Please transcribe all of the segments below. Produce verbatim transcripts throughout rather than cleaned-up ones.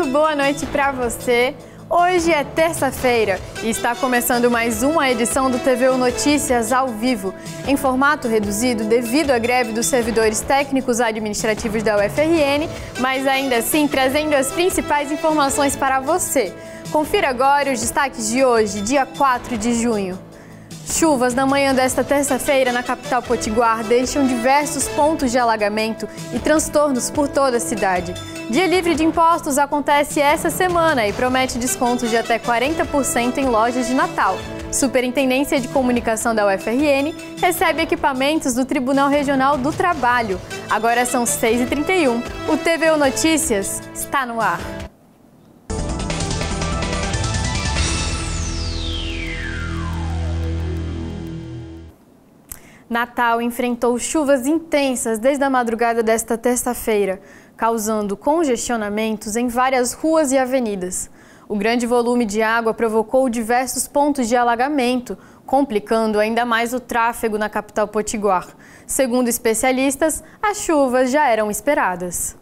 boa noite para você. Hoje é terça-feira e está começando mais uma edição do T V U Notícias ao vivo, em formato reduzido devido à greve dos servidores técnicos administrativos da U F R N, mas ainda assim trazendo as principais informações para você. Confira agora os destaques de hoje, dia quatro de junho. Chuvas na manhã desta terça-feira na capital potiguar deixam diversos pontos de alagamento e transtornos por toda a cidade. Dia livre de impostos acontece essa semana e promete descontos de até quarenta por cento em lojas de Natal. Superintendência de Comunicação da U F R N recebe equipamentos do Tribunal Regional do Trabalho. Agora são seis e trinta e um. O T V U Notícias está no ar. Natal enfrentou chuvas intensas desde a madrugada desta terça-feira, causando congestionamentos em várias ruas e avenidas. O grande volume de água provocou diversos pontos de alagamento, complicando ainda mais o tráfego na capital potiguar. Segundo especialistas, as chuvas já eram esperadas.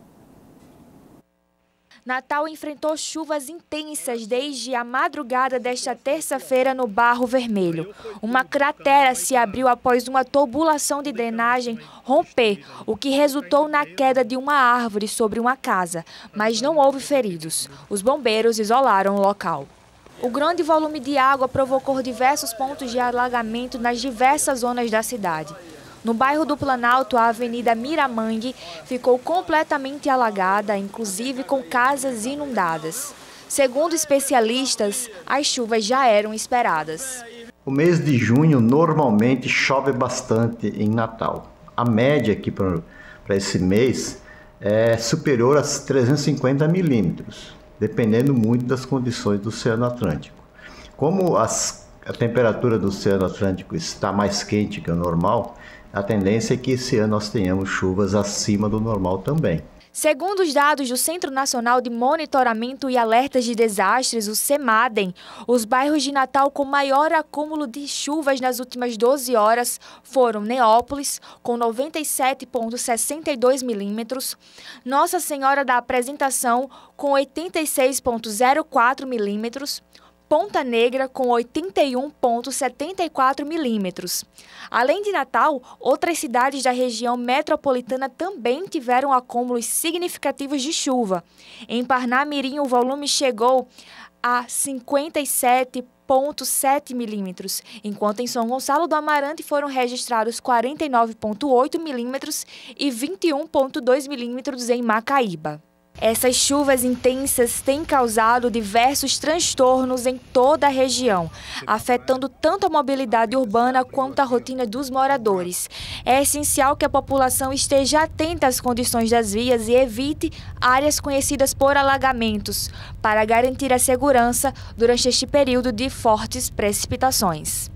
Natal enfrentou chuvas intensas desde a madrugada desta terça-feira no Barro Vermelho. Uma cratera se abriu após uma tubulação de drenagem romper, o que resultou na queda de uma árvore sobre uma casa, mas não houve feridos. Os bombeiros isolaram o local. O grande volume de água provocou diversos pontos de alagamento nas diversas zonas da cidade. No bairro do Planalto, a Avenida Miramangue ficou completamente alagada, inclusive com casas inundadas. Segundo especialistas, as chuvas já eram esperadas. O mês de junho normalmente chove bastante em Natal. A média aqui para esse mês é superior a trezentos e cinquenta milímetros, dependendo muito das condições do Oceano Atlântico. Como as, a temperatura do Oceano Atlântico está mais quente que o normal, a tendência é que esse ano nós tenhamos chuvas acima do normal também. Segundo os dados do Centro Nacional de Monitoramento e Alertas de Desastres, o CEMADEM, os bairros de Natal com maior acúmulo de chuvas nas últimas doze horas foram Neópolis, com noventa e sete vírgula sessenta e dois milímetros, Nossa Senhora da Apresentação, com oitenta e seis vírgula zero quatro milímetros, Ponta Negra, com oitenta e um vírgula setenta e quatro milímetros. Além de Natal, outras cidades da região metropolitana também tiveram acúmulos significativos de chuva. Em Parnamirim, o volume chegou a cinquenta e sete vírgula sete milímetros, enquanto em São Gonçalo do Amarante foram registrados quarenta e nove vírgula oito milímetros e vinte e um vírgula dois milímetros em Macaíba. Essas chuvas intensas têm causado diversos transtornos em toda a região, afetando tanto a mobilidade urbana quanto a rotina dos moradores. É essencial que a população esteja atenta às condições das vias e evite áreas conhecidas por alagamentos, para garantir a segurança durante este período de fortes precipitações.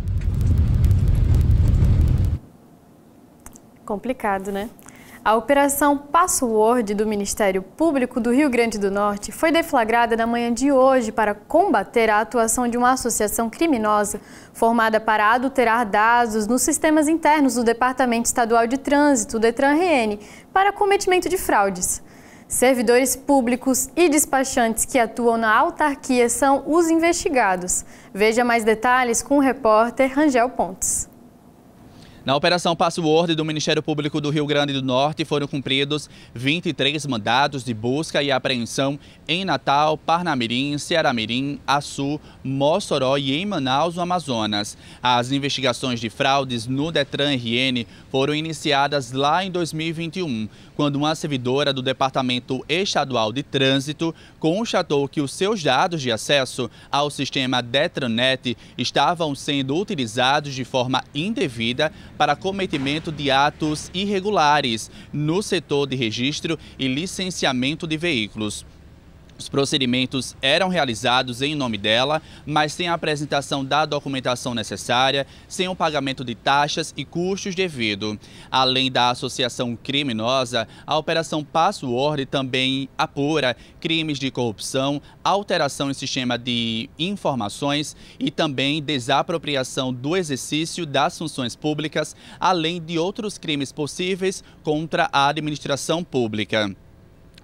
Complicado, né? A Operação Password do Ministério Público do Rio Grande do Norte foi deflagrada na manhã de hoje para combater a atuação de uma associação criminosa formada para adulterar dados nos sistemas internos do Departamento Estadual de Trânsito, DETRAN-R N, para cometimento de fraudes. Servidores públicos e despachantes que atuam na autarquia são os investigados. Veja mais detalhes com o repórter Rangel Pontes. Na Operação Password do Ministério Público do Rio Grande do Norte foram cumpridos vinte e três mandados de busca e apreensão em Natal, Parnamirim, Ceará-Mirim, Açu, Mossoró e em Manaus, no Amazonas. As investigações de fraudes no DETRAN-R N foram iniciadas lá em dois mil e vinte e um, quando uma servidora do Departamento Estadual de Trânsito constatou que os seus dados de acesso ao sistema DETRANET estavam sendo utilizados de forma indevida para cometimento de atos irregulares no setor de registro e licenciamento de veículos. Os procedimentos eram realizados em nome dela, mas sem a apresentação da documentação necessária, sem o pagamento de taxas e custos devido. Além da associação criminosa, a Operação Password também apura crimes de corrupção, alteração em sistema de informações e também desapropriação do exercício das funções públicas, além de outros crimes possíveis contra a administração pública.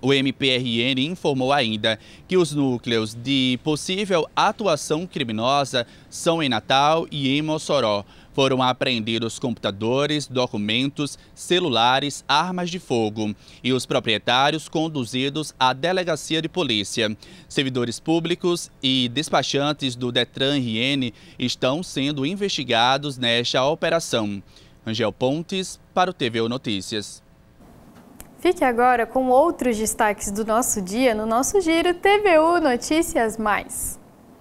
O M P R N informou ainda que os núcleos de possível atuação criminosa são em Natal e em Mossoró. Foram apreendidos computadores, documentos, celulares, armas de fogo e os proprietários conduzidos à delegacia de polícia. Servidores públicos e despachantes do Detran-R N estão sendo investigados nesta operação. Angel Pontes para o T V U Notícias. Fique agora com outros destaques do nosso dia no nosso Giro T V U Notícias Mais.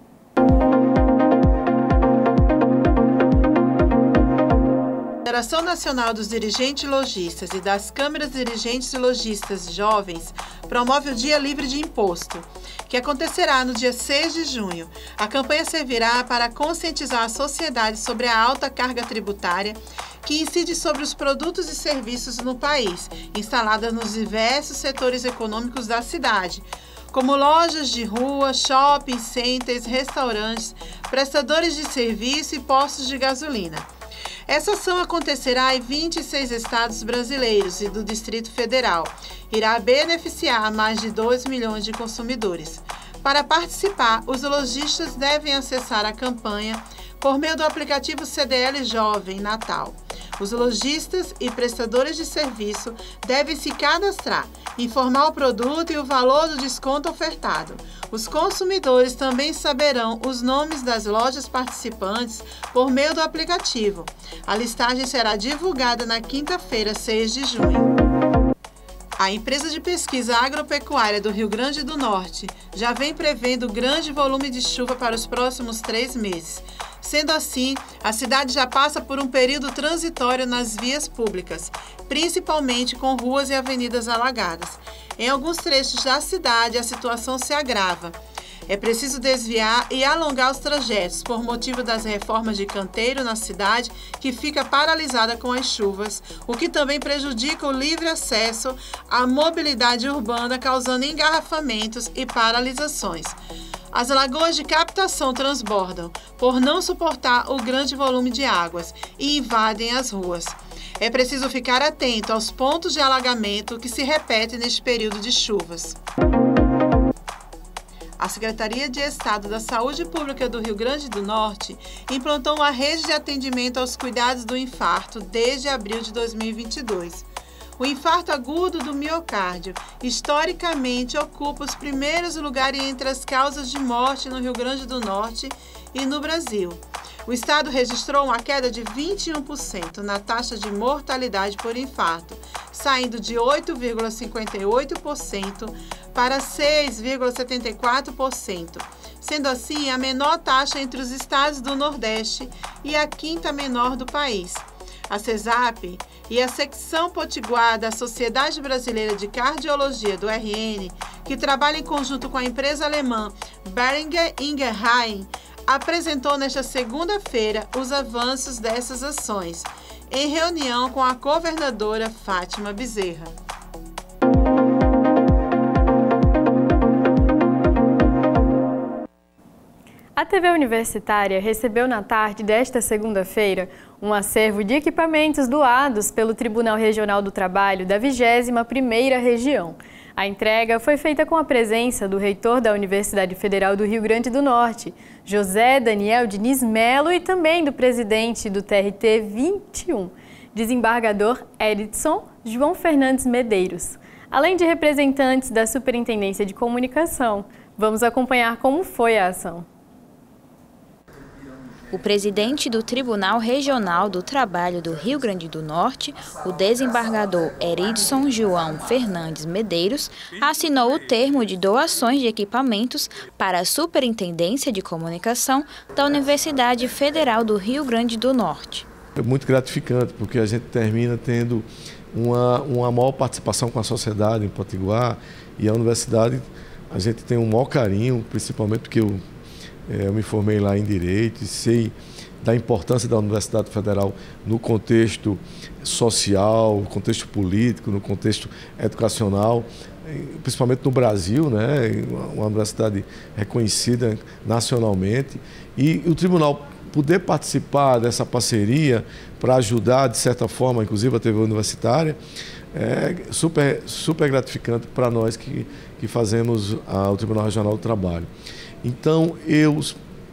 A Federação Nacional dos Dirigentes Lojistas e das Câmaras Dirigentes e Lojistas Jovens promove o Dia Livre de Imposto, que acontecerá no dia seis de junho. A campanha servirá para conscientizar a sociedade sobre a alta carga tributária que incide sobre os produtos e serviços no país, instaladas nos diversos setores econômicos da cidade, como lojas de rua, shopping centers, restaurantes, prestadores de serviço e postos de gasolina. Essa ação acontecerá em vinte e seis estados brasileiros e do Distrito Federal. Irá beneficiar mais de dois milhões de consumidores. Para participar, os lojistas devem acessar a campanha por meio do aplicativo C D L Jovem Natal. Os lojistas e prestadores de serviço devem se cadastrar, informar o produto e o valor do desconto ofertado. Os consumidores também saberão os nomes das lojas participantes por meio do aplicativo. A listagem será divulgada na quinta-feira, seis de junho. A empresa de pesquisa agropecuária do Rio Grande do Norte já vem prevendo grande volume de chuva para os próximos três meses. Sendo assim, a cidade já passa por um período transitório nas vias públicas, principalmente com ruas e avenidas alagadas. Em alguns trechos da cidade, a situação se agrava. É preciso desviar e alongar os trajetos por motivo das reformas de canteiro na cidade, que fica paralisada com as chuvas, o que também prejudica o livre acesso à mobilidade urbana, causando engarrafamentos e paralisações. As lagoas de captação transbordam por não suportar o grande volume de águas e invadem as ruas. É preciso ficar atento aos pontos de alagamento que se repetem neste período de chuvas. A Secretaria de Estado da Saúde Pública do Rio Grande do Norte implantou uma rede de atendimento aos cuidados do infarto desde abril de dois mil e vinte e dois. O infarto agudo do miocárdio, historicamente, ocupa os primeiros lugares entre as causas de morte no Rio Grande do Norte e no Brasil. O estado registrou uma queda de vinte e um por cento na taxa de mortalidade por infarto, saindo de oito vírgula cinquenta e oito por cento para seis vírgula setenta e quatro por cento, sendo assim a menor taxa entre os estados do Nordeste e a quinta menor do país. A CESAP e a secção potiguar da Sociedade Brasileira de Cardiologia do R N, que trabalha em conjunto com a empresa alemã Boehringer Ingelheim, apresentou nesta segunda-feira os avanços dessas ações, em reunião com a governadora Fátima Bezerra. A T V Universitária recebeu na tarde desta segunda-feira um acervo de equipamentos doados pelo Tribunal Regional do Trabalho da vigésima primeira Região. A entrega foi feita com a presença do reitor da Universidade Federal do Rio Grande do Norte, José Daniel Diniz Melo, e também do presidente do T R T vinte e um, desembargador Edson João Fernandes Medeiros, além de representantes da Superintendência de Comunicação. Vamos acompanhar como foi a ação. O presidente do Tribunal Regional do Trabalho do Rio Grande do Norte, o desembargador Edson João Fernandes Medeiros, assinou o termo de doações de equipamentos para a Superintendência de Comunicação da Universidade Federal do Rio Grande do Norte. É muito gratificante, porque a gente termina tendo uma, uma maior participação com a sociedade em Potiguar, e a universidade, a gente tem um maior carinho, principalmente porque eu Eu me formei lá em Direito e sei da importância da Universidade Federal no contexto social, no contexto político, no contexto educacional, principalmente no Brasil, né? Uma universidade reconhecida nacionalmente. E o tribunal poder participar dessa parceria para ajudar, de certa forma, inclusive a T V Universitária, é super, super gratificante para nós que, que fazemos a, o Tribunal Regional do Trabalho. Então, eu,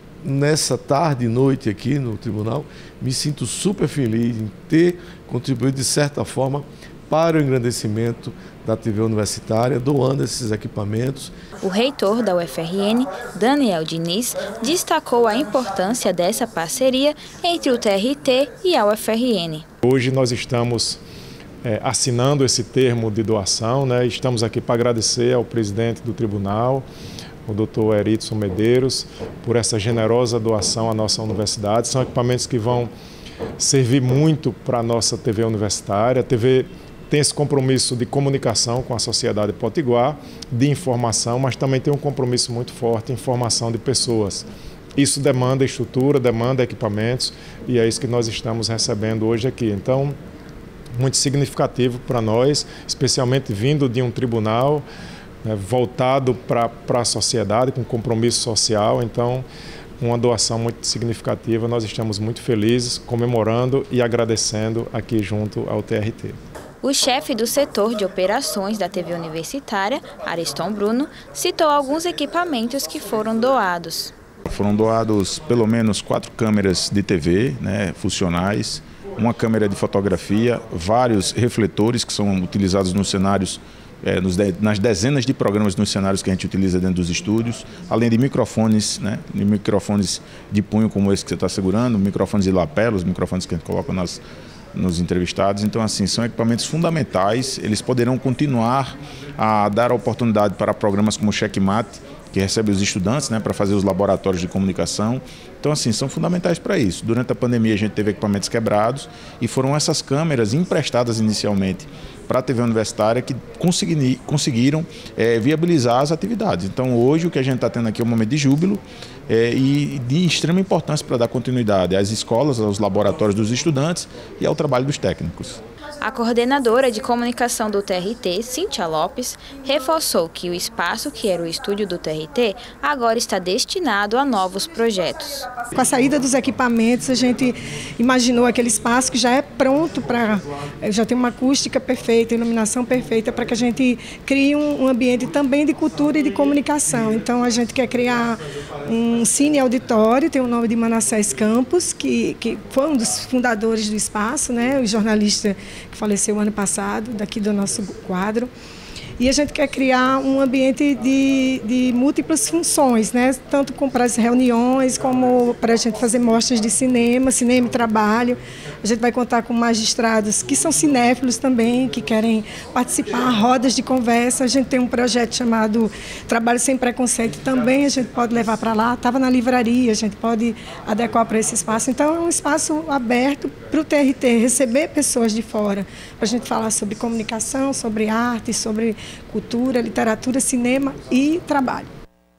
nessa tarde e noite aqui no Tribunal, me sinto super feliz em ter contribuído, de certa forma, para o engrandecimento da T V universitária, doando esses equipamentos. O reitor da U F R N, Daniel Diniz, destacou a importância dessa parceria entre o T R T e a U F R N. Hoje nós estamos é, assinando esse termo de doação, né? Estamos aqui para agradecer ao presidente do tribunal, o doutor Eritson Medeiros, por essa generosa doação à nossa universidade. São equipamentos que vão servir muito para a nossa T V universitária. A T V tem esse compromisso de comunicação com a sociedade potiguar, de informação, mas também tem um compromisso muito forte em formação de pessoas. Isso demanda estrutura, demanda equipamentos, e é isso que nós estamos recebendo hoje aqui. Então, muito significativo para nós, especialmente vindo de um tribunal, né, voltado para a sociedade, com compromisso social. Então, uma doação muito significativa. Nós estamos muito felizes, comemorando e agradecendo aqui junto ao T R T. O chefe do setor de operações da T V universitária, Ariston Bruno, citou alguns equipamentos que foram doados. Foram doados pelo menos quatro câmeras de T V, né, funcionais, uma câmera de fotografia, vários refletores que são utilizados nos cenários, é, nos de, nas dezenas de programas nos cenários que a gente utiliza dentro dos estúdios, além de microfones, né, de microfones de punho como esse que você está segurando, microfones de lapela, os microfones que a gente coloca nas nos entrevistados. Então, assim, são equipamentos fundamentais. Eles poderão continuar a dar oportunidade para programas como o Checkmate, que recebe os estudantes, né, para fazer os laboratórios de comunicação. Então, assim, são fundamentais para isso. Durante a pandemia, a gente teve equipamentos quebrados e foram essas câmeras emprestadas inicialmente para a T V universitária que consegui, conseguiram é, viabilizar as atividades. Então, hoje, o que a gente está tendo aqui é um momento de júbilo é, e de extrema importância para dar continuidade às escolas, aos laboratórios dos estudantes e ao trabalho dos técnicos. A coordenadora de comunicação do T R T, Cíntia Lopes, reforçou que o espaço que era o estúdio do T R T agora está destinado a novos projetos. Com a saída dos equipamentos, a gente imaginou aquele espaço que já é pronto para, já tem uma acústica perfeita, iluminação perfeita, para que a gente crie um ambiente também de cultura e de comunicação. Então, a gente quer criar um cine auditório, tem o nome de Manassés Campos, que, que foi um dos fundadores do espaço, né, o jornalista que faleceu ano passado, daqui do nosso quadro. E a gente quer criar um ambiente de, de múltiplas funções, né? Tanto para as reuniões, como para a gente fazer mostras de cinema, cinema e trabalho. A gente vai contar com magistrados que são cinéfilos também, que querem participar, rodas de conversa. A gente tem um projeto chamado Trabalho Sem Preconceito também, a gente pode levar para lá. Estava na livraria, a gente pode adequar para esse espaço. Então, é um espaço aberto para o T R T receber pessoas de fora, para a gente falar sobre comunicação, sobre arte, sobre cultura, literatura, cinema e trabalho.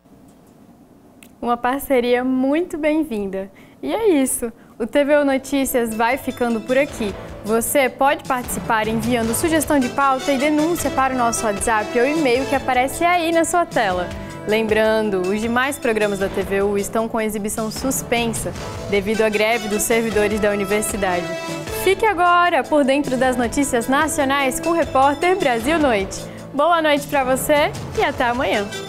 Uma parceria muito bem-vinda. E é isso. O T V U Notícias vai ficando por aqui. Você pode participar enviando sugestão de pauta e denúncia para o nosso WhatsApp ou e-mail que aparece aí na sua tela. Lembrando, os demais programas da T V U estão com exibição suspensa devido à greve dos servidores da universidade. Fique agora por dentro das notícias nacionais com o repórter Brasil Noite. Boa noite para você e até amanhã.